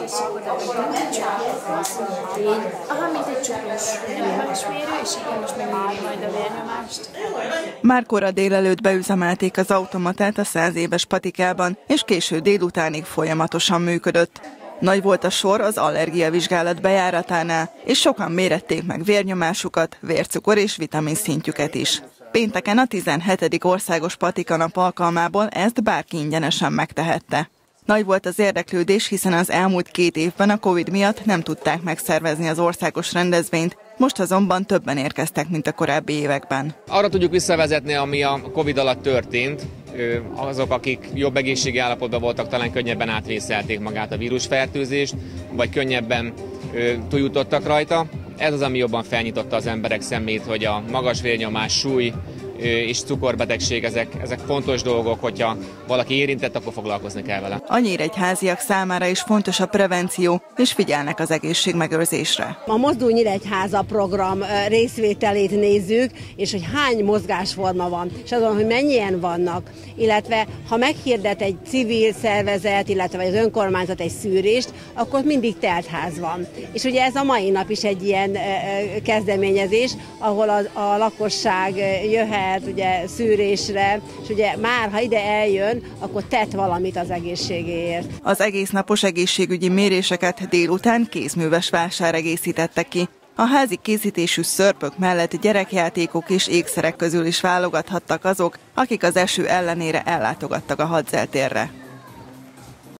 mint egy csuklós nyomásmérő, és igen, most megméri majd a vérnyomást. Már kora délelőtt beüzemelték az automatát a 100 éves patikában, és késő délutánig folyamatosan működött. Nagy volt a sor az allergiavizsgálat bejáratánál, és sokan mérették meg vérnyomásukat, vércukor és vitaminszintjüket is. Pénteken a 17. országos patikanap alkalmából ezt bárki ingyenesen megtehette. Nagy volt az érdeklődés, hiszen az elmúlt 2 évben a Covid miatt nem tudták megszervezni az országos rendezvényt, most azonban többen érkeztek, mint a korábbi években. Arra tudjuk visszavezetni, ami a Covid alatt történt. Azok, akik jobb egészségi állapotban voltak, talán könnyebben átvészelték magát a vírusfertőzést, vagy könnyebben túljutottak rajta. Ez az, ami jobban felnyitotta az emberek szemét, hogy a magas vérnyomás, súly és cukorbetegség, ezek fontos dolgok, hogyha valaki érintett, akkor foglalkozni kell vele. A nyíregyháziak számára is fontos a prevenció, és figyelnek az egészségmegőrzésre. A Mozdulj Nyíregyháza program részvételét nézzük, és hogy hány mozgásforma van, és azon, hogy mennyien vannak, illetve ha meghirdet egy civil szervezet, illetve az önkormányzat egy szűrést, akkor mindig teltház van. És ugye ez a mai nap is egy ilyen kezdeményezés, ahol a lakosság jöhet ugye szűrésre, és ugye már, ha ide eljön, akkor tett valamit az egészségéért. Az egésznapos egészségügyi méréseket délután kézműves vásár egészítette ki. A házi készítésű szörpök mellett gyerekjátékok és ékszerek közül is válogathattak azok, akik az eső ellenére ellátogattak a hadzeltérre.